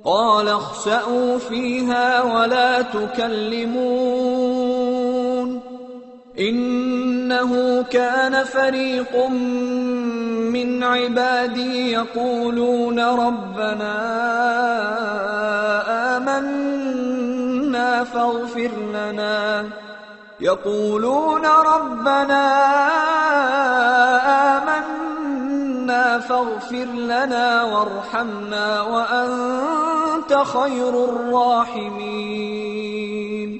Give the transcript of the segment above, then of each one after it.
قال اخسئوا فيها ولا تكلمون إنه كان فريق من عبادي يقولون ربنا آمنا فاغفر لنا وارحمنا وأنت خير الراحمين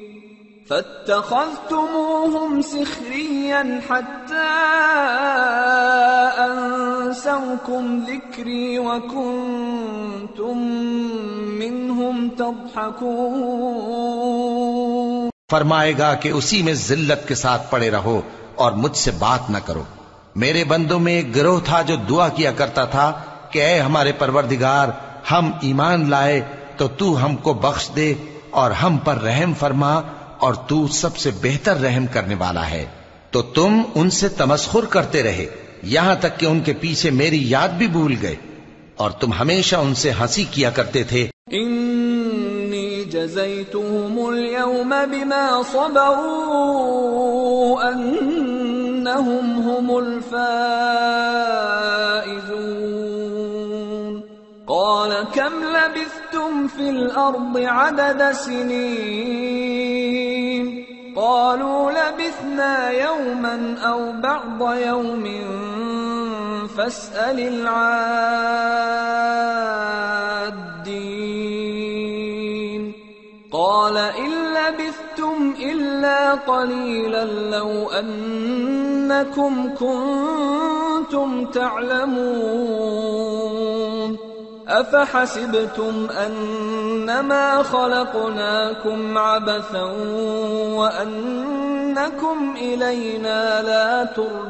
فاتخذتموهم سخريا حتى أنسوكم ذكري وكنتم منهم تضحكون. فرمائے گا کہ اسی میں ذلت کے ساتھ پڑے رہو اور مجھ سے بات نہ کرو. میرے بندوں میں ایک گروہ تھا جو دعا کیا کرتا تھا کہ اے ہمارے پروردگار، ہم ایمان لائے تو تو ہم کو بخش دے اور ہم پر رحم فرما، اور تو سب سے بہتر رحم کرنے والا ہے. تو تم ان سے تمسخر کرتے رہے یہاں تک کہ ان کے پیچھے میری یاد بھی بھول گئے، اور تم ہمیشہ ان سے ہنسی کیا کرتے تھے. انی جزیتهم اليوم بما صبروا انہم هم الفائزون. قال كم لبثتم في الأرض عدد سنين قالوا لبثنا يوما أو بعض يوم فاسأل العادين. قال إن لبثتم إلا قليلا لو أنكم كنتم تعلمون. أفحسبتم أنما خلقناكم عبثا وأنكم إلينا لا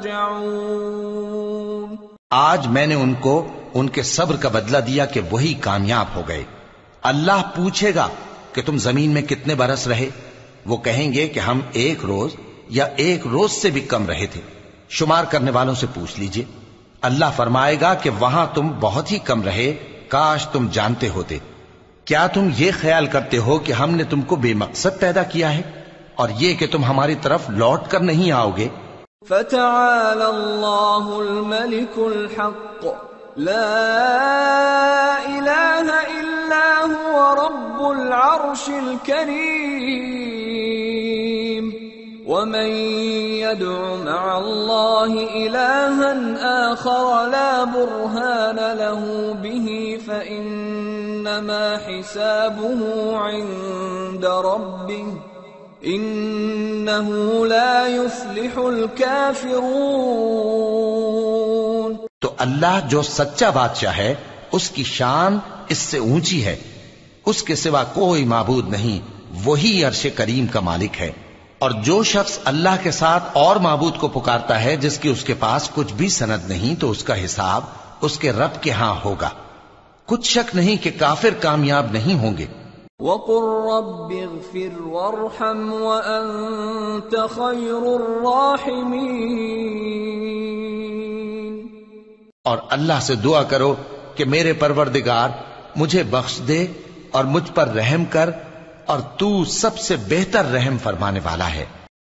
ترجعون. آج میں نے ان کو ان کے صبر کا بدلہ دیا کہ وہی کامیاب ہو گئے. اللہ پوچھے گا کہ تم زمین میں کتنے برس رہے؟ وہ کہیں گے کہ ہم 1 روز یا 1 روز سے بھی کم رہے تھے. شمار کرنے والوں سے پوچھ لیجئے. اللہ فرمائے گا کہ وہاں تم بہت ہی کم رہے، کاش تم جانتے ہوتے. کیا تم یہ خیال کرتے ہو کہ ہم نے تم کو بے مقصد پیدا کیا ہے اور یہ کہ تم ہماری طرف لوٹ کر نہیں آؤ گے؟ فتعالى اللہ الملك الحق لا الہ الا هو رب العرش الكریم. ومن يدع مع الله إلها آخر لا برهان له به فإنما حسابه عند ربه إنه لا يفلح الكافرون. تو اللہ جو سچا بادشاہ ہے اس کی شان اس سے اونچی ہے. اس کے سوا کوئی معبود نہیں، وہی عرش کریم کا مالک ہے. اور جو شخص اللہ کے ساتھ اور معبود کو پکارتا ہے جس کی اس کے پاس کچھ بھی سند نہیں، تو اس کا حساب اس کے رب کے ہاں ہوگا. کچھ شک نہیں کہ کافر کامیاب نہیں ہوں گے. وَقُلْ رَبِّ اغْفِرْ وَارْحَمْ وَأَنْتَ خَيْرُ الرَّاحِمِينَ. اور اللہ سے دعا کرو کہ میرے پروردگار مجھے بخش دے اور مجھ پر رحم کر، اور تو سب سے بہتر رحم فرمانے والا ہے.